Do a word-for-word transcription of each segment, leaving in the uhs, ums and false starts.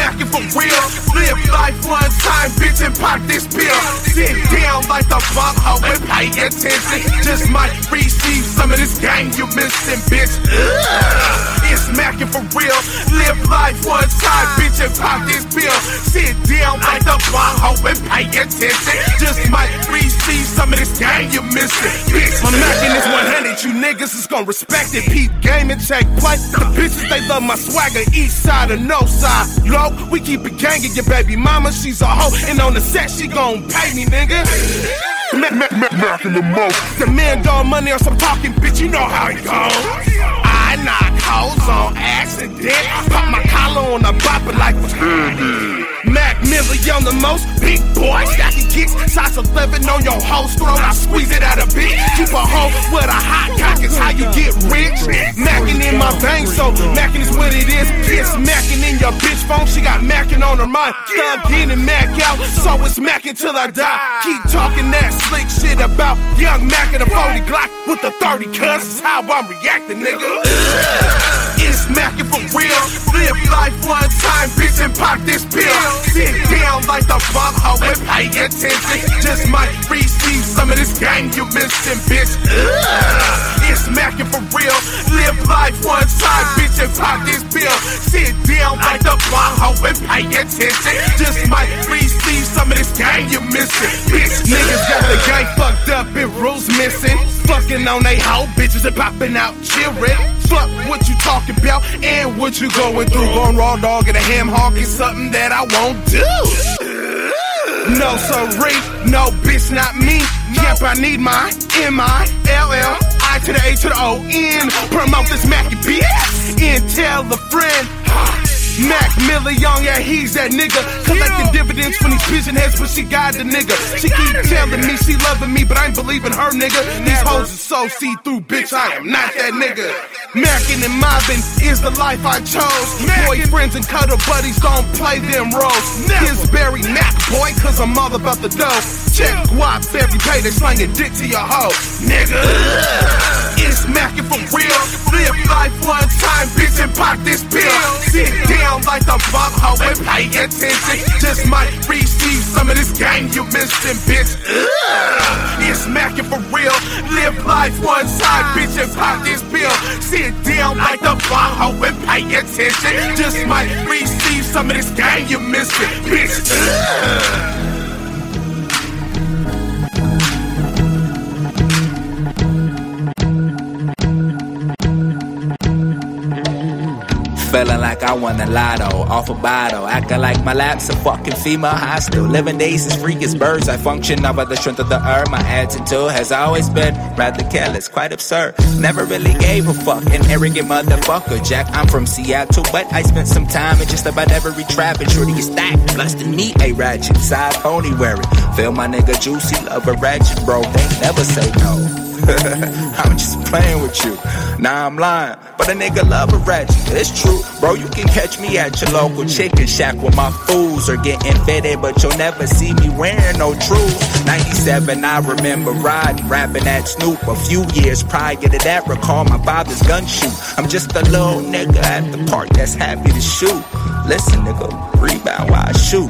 smacking for real. Live life one time, bitch, and pop this pill. Sit down like the bunk hoe and pay attention. Just might receive some of this game you missing, bitch. Ugh. It's smacking for real. Live life one time, bitch, and pop this pill. Sit down like the bunk hoe and pay attention. Just might receive some of this game you missing, bitch. I'm macking this one hundred, you niggas is gonna respect it. Peep game and check play. The bitches, they love my swagger, east side or no side. Low, we keep it gangin'. Your baby mama, she's a hoe, and on the set, she gon' pay me, nigga. Mackin' the most. The man dog money or some talking, bitch, you know how it goes. I knock hoes on accident. Pop my collar on the bopper like what's good. Mac Millie on the most, big boy, stacking kicks. Size eleven on your hoe's throat, I squeeze it out a bit. Keep a hoe with a hot cock is how you get rich. Mackin' in my veins, so mackin' is what it is. It's mackin' in your bitch phone, she got mackin' on her mind. Thug in and mac out, so it's mackin' till I die. Keep talking that slick shit about young Mac and a forty Glock with the thirty, cuz is how I'm reacting, nigga. It's mackin' for real. Live life one time, bitch, and pop this pill. Sit down like the bunk hoe and pay attention. Just might receive some of this game you missing, bitch. Ugh. It's mackin' for real. Live life one time, bitch, and pop this pill. Sit down like the bunk hoe and pay attention. Just might receive some of this game you missing, bitch. Niggas got the game fucked up and rules missing. Fucking on they hoe bitches and popping out children. Fuck what you talking about and what you going through. Going raw dog and a ham hawk is something that I won't do. No sorry, no bitch, not me. Yep, I need my M I L L I to the A to the O N. Promote this Mackie bitch and tell a friend. Mac Millie Young, yeah, he's that nigga. Collecting dividends from these pigeon heads, but she got the nigga. She keep telling me she loving me, but I ain't believing her, nigga. These hoes are so see-through, bitch, I am not that nigga. Mackin' and mobbing is the life I chose. Boyfriends and cuddle buddies don't play them roles. Kisberry Mac, boy, cause I'm all about the dough. Check guap every pay, they slanging dick to your hoe, nigga. It's mackin' for real. Live life one time, bitch, and pop this pill. Sit down like the bump hoe and pay attention. Just might receive some of this game you missing, bitch. Ugh. It's mackin' for real. Live life one time, bitch, and pop this pill. Sit down like the bump hoe and pay attention. Just might receive some of this game you missing, bitch. Ugh. Feeling like I won the lotto, off a bottle. Acting like my lap's a fucking female hostel. Living days as freak as birds. I function over the strength of the earth. My attitude has always been rather careless, quite absurd. Never really gave a fuck, an arrogant motherfucker. Jack, I'm from Seattle, but I spent some time in just about every trap. And shorty is stacked, plus than me, a ratchet. Side pony wearing. Feel my nigga juicy, love a ratchet, bro. They never say no. I'm just playing with you. Nah, I'm lying, but a nigga love a ratchet. It's true, bro. You can catch me at your local chicken shack where my fools are getting fitted, but you'll never see me wearing no trues. ninety-seven, I remember riding, rapping at Snoop. A few years prior to that, recall my father's gun shoot. I'm just a little nigga at the park that's happy to shoot. Listen, nigga, rebound while I shoot.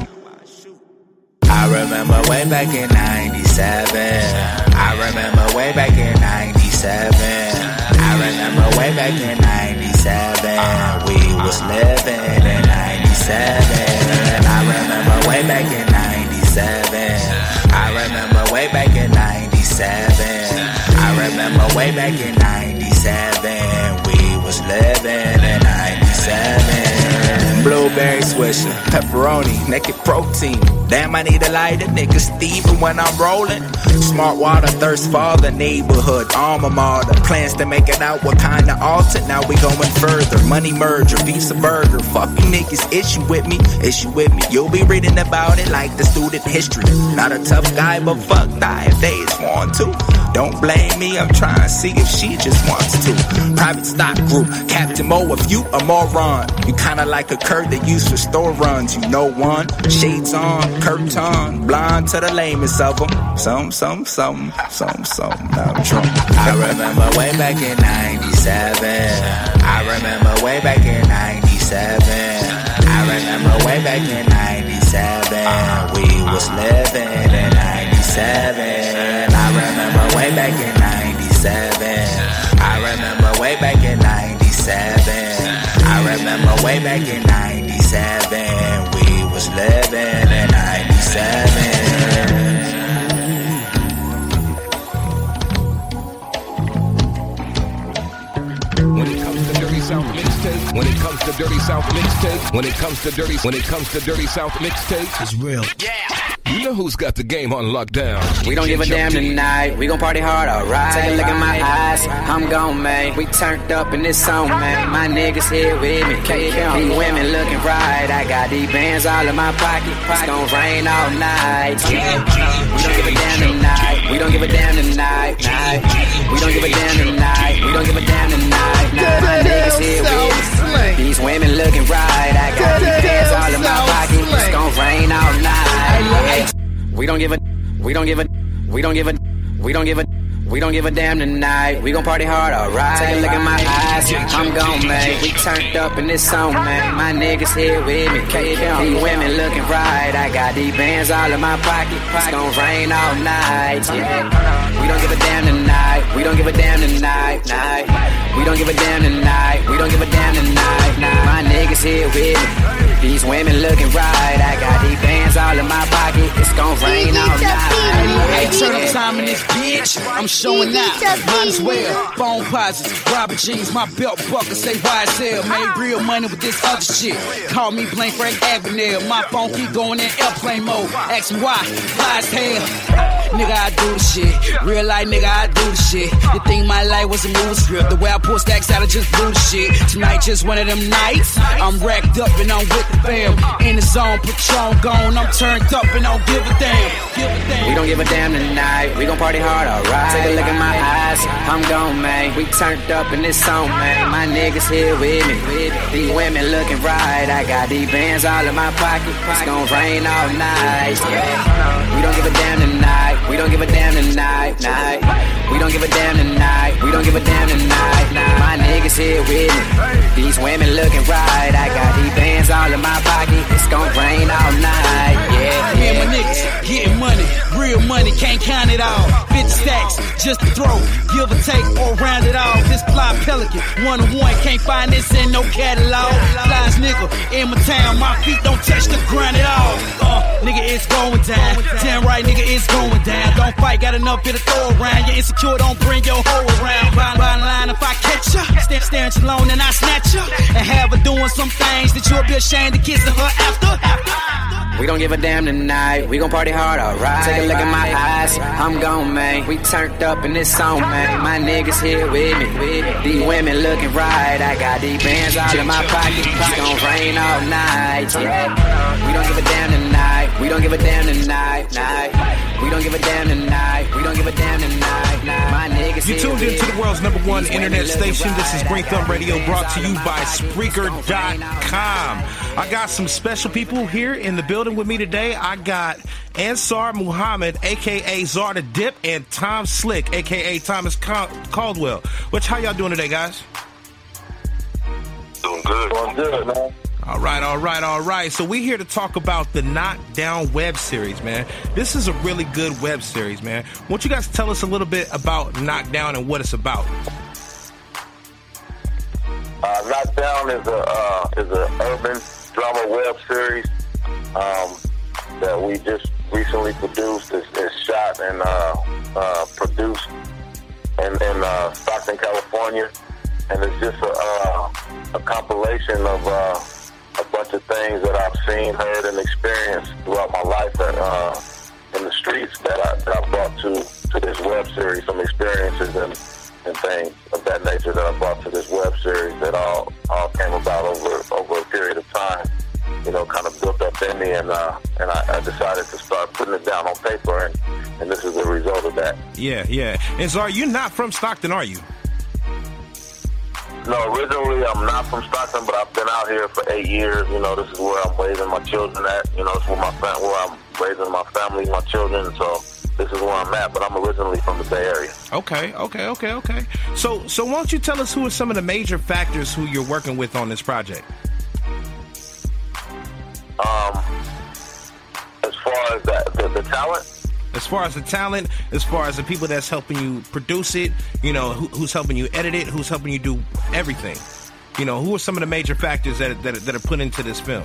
I remember way back in ninety-seven. I remember way back in ninety-seven. I remember way back in ninety-seven. We was living in ninety-seven. I remember way back in ninety-seven. I remember way back in ninety-seven. I remember way back in ninety-seven. We was living in ninety-seven. Blueberry swisher, pepperoni, naked protein. Damn, I need a lighter, nigga Steven when I'm rolling. Smart water, thirst for the neighborhood, alma mater. Plans to make it out, what kind of altar? Now we going further. Money merger, pizza burger. Fuck you niggas, issue with me, issue with me. You'll be reading about it like the student history. Not a tough guy, but fuck die if they is want to. Don't blame me, I'm trying to see if she just wants to. Private stock group, Captain Mo, if you a moron. You kinda like a curd they use for store runs. You know one, shades on, curtain, blind to the lamest of them. Some, some, some, some, some, now I'm drunk. I remember way back in ninety-seven. I remember way back in ninety-seven. I remember way back in ninety-seven, we was living in ninety-seven. I remember way back in ninety-seven. I remember way back in ninety-seven. I remember way back in ninety-seven, we was living in ninety-seven. When it comes to Dirty South mixtape, when it comes to Dirty South mixtape, when it comes to Dirty, when it comes to Dirty South mixtape, it's real. Yeah. You know who's got the game on lockdown. We don't give a damn tonight. We gon' party hard, alright. Take a look at my eyes. I'm gone, man. We turned up in this song, man. My niggas here with me. These women looking right. I got these bands all in my pocket. It's gon' rain all night. Yeah. We don't give a damn tonight. We don't give a damn tonight. Night. We don't give a damn tonight. We don't give a damn tonight. Night. My niggas here with me. These women looking right. I got these bands all in my pocket. It's gon' rain all night. We don't give a, we don't give a, we don't give a, we don't give a, we don't give a damn tonight. We gon' party hard, alright. Take a look at my eyes, I'm gone, man. We turned up in this song, man. My niggas here with me. These women looking right. I got these bands all in my pocket. It's gon' rain all night, yeah. We don't give a damn tonight. We don't give a damn tonight, night. We don't give a damn tonight. We don't give a damn tonight, night. My niggas here with me. These women looking right. I got these bands all in my pocket. It's gon' rain all night. Hey, turn up time in this bitch. I'm showing out. Might as well. Phone positive. Robert jeans. My belt buckle. Say Y S L. Made real money with this other shit. Call me Blank Frank Avenue. My phone keep going in airplane mode. Ask me why. Why as hell. Nigga, I do the shit. Real life, nigga, I do the shit. You think my life was a movie script? The way I pull stacks out, I just blew the shit. Tonight, just one of them nights. I'm racked up and I'm with the fam. In the zone, Patron gone. I'm turned up and don't give a damn. Give a damn. We don't give a damn tonight. We gon' party hard, alright. Take a look at my eyes. I'm gone, man. We turned up in this song, man. My niggas here with me. These women looking right. I got these bands all in my pocket. It's gon' rain all night. Yeah. We don't give a damn tonight. We don't give a damn tonight, night. We don't give a damn tonight. We don't give a damn tonight, night. My niggas here with me. These women looking right. I got these bands all in my pocket. It's gon' rain all night, yeah. Me and my niggas getting money, real money, can't count it all. fifty stacks, just to throw, give or take or round it off. This fly pelican, one on one, can't find this in no catalog. Flies nigga in my town, my feet don't touch the ground at all. Uh, nigga, it's going down. Damn right, nigga, it's going down. Don't fight, got enough here to throw around. You're insecure, don't bring your hoe around. Bottom line, if I catch ya, stand staring too long and I snatch ya, and have her doing some things that you'll be ashamed to kiss her after. after. We don't give a damn tonight. We gon' party hard, alright. Take a look at my eyes. I'm gone, man. We turned up in this song, man. My niggas here with me. These women looking right. I got these bands all in my pocket. It's gon' rain all night. Yeah. We don't give a damn tonight. We don't give a damn tonight. Night. We don't give a damn tonight. We don't give a damn tonight. My niggas You tuned in to the world's number one internet station. This is Green Thumb Radio, brought to you by Spreaker dot com. I got some special people here in the building with me today. I got Ansar Muhammad, a k a. Czar the Dip, and Tom Slick, a k a. Thomas Caldwell. Which, how y'all doing today, guys? Doing good. Doing good, man. All right, all right, all right. So we're here to talk about the Knockdown web series, man. This is a really good web series, man. Won't you guys tell us a little bit about Knockdown and what it's about? Uh, Knockdown is a uh, is a urban drama web series um, that we just recently produced. It's, it's shot and uh, uh, produced in, in uh, Stockton, California, and it's just a, uh, a compilation of uh, a bunch of things that I've seen, heard, and experienced throughout my life at, uh, in the streets that I, that I brought to, to this web series, some experiences and, and things of that nature that I brought to this web series that all, all came about over over a period of time, you know, kind of built up in me, and uh, and I, I decided to start putting it down on paper, and, and this is the result of that. Yeah, yeah. And Czar, you're not from Stockton, are you? No, originally I'm not from Stockton, but I've been out here for eight years. You know, this is where I'm raising my children at. You know, it's where my fam- where I'm raising my family, my children. So this is where I'm at. But I'm originally from the Bay Area. Okay, okay, okay, okay. So, so why don't you tell us who are some of the major factors who you're working with on this project? talent? As far as the talent, as far as the people that's helping you produce it, you know, who, who's helping you edit it, who's helping you do everything. You know, who are some of the major factors that that, that are put into this film?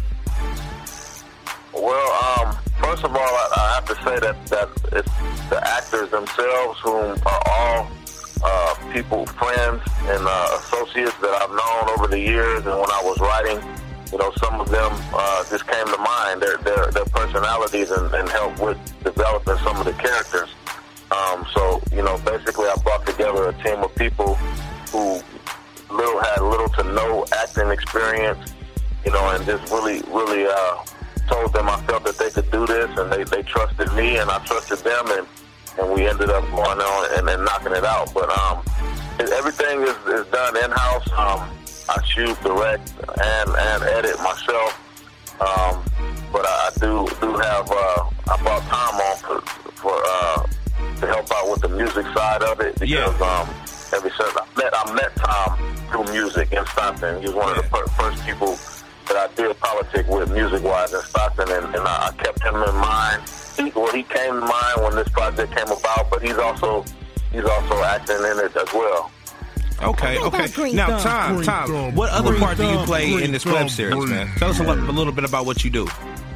Well, um, first of all, I, I have to say that, that it's the actors themselves, whom are all uh, people, friends, and uh, associates that I've known over the years. And when I was writing, you know, some of them uh, just came to mind, their their, their personalities, and, and helped with developing some of the characters. Um, so, you know, basically I brought together a team of people who little had little to no acting experience, you know, and just really, really uh, told them I felt that they could do this, and they, they trusted me, and I trusted them, and, and we ended up going on and, and knocking it out. But um, everything is, is done in-house. Um, I shoot, direct, and, and edit myself. Um, but I do do have, uh, I brought Tom on for, for uh, to help out with the music side of it, because yeah. um, ever since I met, I met Tom through music in Stockton. He was one yeah. of the per- first people that I did politics with, music-wise, in Stockton, and, and I, I kept him in mind. He, well, he came to mind when this project came about, but he's also he's also acting in it as well. Okay, okay. Now, Tom, Tom, what other part do you play in this web series, man? Tell us a, lo- a little bit about what you do.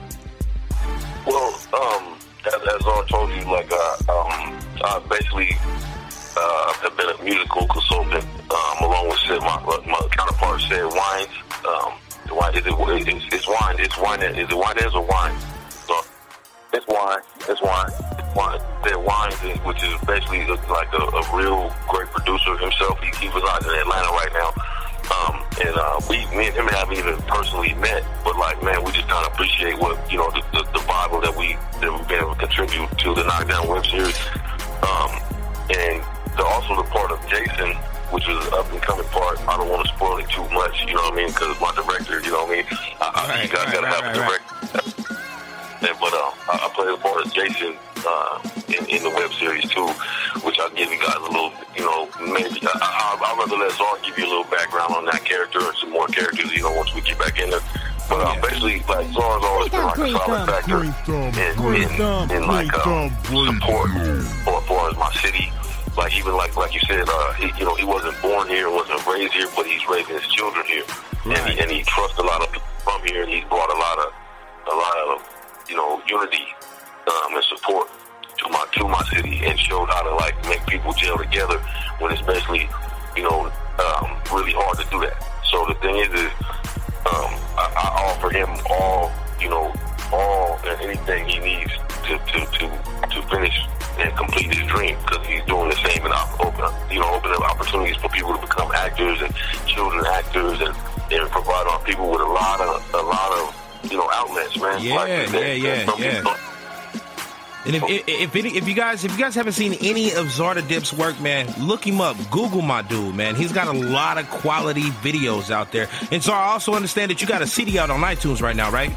Well, um, as, as I told you, like, uh, um, I basically uh, have been a musical consultant, um, along with Sid, my, my counterpart, Sid Wines. Um, Wine, is it, it's, it's wine. It's wine. Is it wine? Is or wine? So it's wine. It's wine. It's wine. They're wines, which is basically like a, a real great producer himself. He, he resides in Atlanta right now, um, and uh, we, me and him haven't even personally met. But like, man, we just kind of appreciate what you know the, the, the Bible that we that we've been able to contribute to the Knockdown web series, um, and the, also the part of Jason, which is an up-and-coming part. I don't want to spoil it too much, you know what I mean, because my director, you know what I mean? I, I right, you gotta, right, gotta right, have right, a director. Right. And, but um, I, I play the part of Jason uh, in, in the web series, too, which I'll give you guys a little, you know, maybe, I, I, I'll rather let Zar give you a little background on that character and some more characters, you know, once we get back in there. But um, basically, like, Zar's always been like a solid factor in, in, in, like, uh, support for, for my city. Like even like like you said, uh, he, you know, he wasn't born here, wasn't raised here, but he's raising his children here, right. and he and he trusts a lot of people from here, and he's brought a lot of a lot of you know unity um, and support to my to my city, and showed how to like make people gel together when it's basically you know um, really hard to do that. So the thing is, is um, I, I offer him all you know all and anything he needs to to to, to finish and complete his dream, because he's doing the same and open, you know, opening up opportunities for people to become actors and children actors, and, and provide on people with a lot of a lot of you know outlets, man. Yeah, like, yeah, that, yeah, that yeah. And if if if, any, if you guys if you guys haven't seen any of Zarda Dip's work, man, look him up. Google my dude, man. He's got a lot of quality videos out there. And Zara, I also understand that you got a C D out on iTunes right now, right?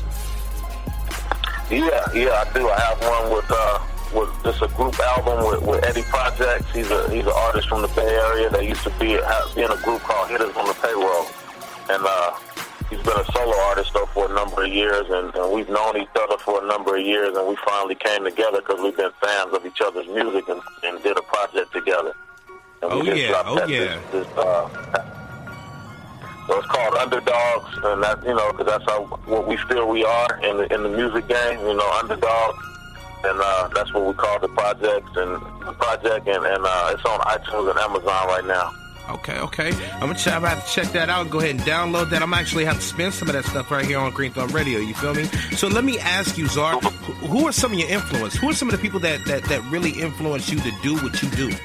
Yeah, yeah, I do. I have one with. Uh, With just a group album with, with Eddie Projects. He's a he's an artist from the Bay Area that used to be, have, be in a group called Hitters on the Payroll, and uh, he's been a solo artist though for a number of years, and, and we've known each other for a number of years, and we finally came together because we've been fans of each other's music and, and did a project together. And oh yeah, oh yeah. This, this, uh, so it's called Underdogs, and that you know because that's how what we feel we are in the in the music game, you know, underdogs. And uh, that's what we call the project, and the project, and, and uh, it's on iTunes and Amazon right now. Okay, okay. I'm gonna try, I'm gonna have to check that out and go ahead and download that. I'm actually have to spin some of that stuff right here on Green Thumb Radio. You feel me? So let me ask you, Zar, who are some of your influence? Who are some of the people that, that, that really influence you to do what you do?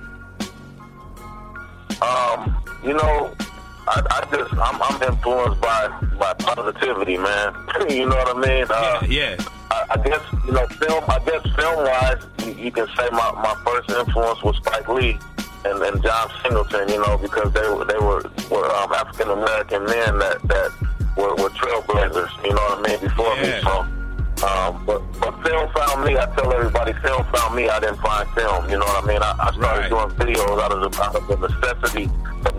Um, you know, I, I just I'm, I'm influenced by by positivity, man. You know what I mean? Uh, yeah. yeah. I guess, you know, film, I guess film-wise, you, you can say my, my first influence was Spike Lee and, and John Singleton, you know, because they were, they were, were um, African-American men that, that were, were trailblazers, you know what I mean, before yeah. me. So, um, but, but film found me. I tell everybody, film found me. I didn't find film, you know what I mean? I, I started right. doing videos out of, the, out of the necessity to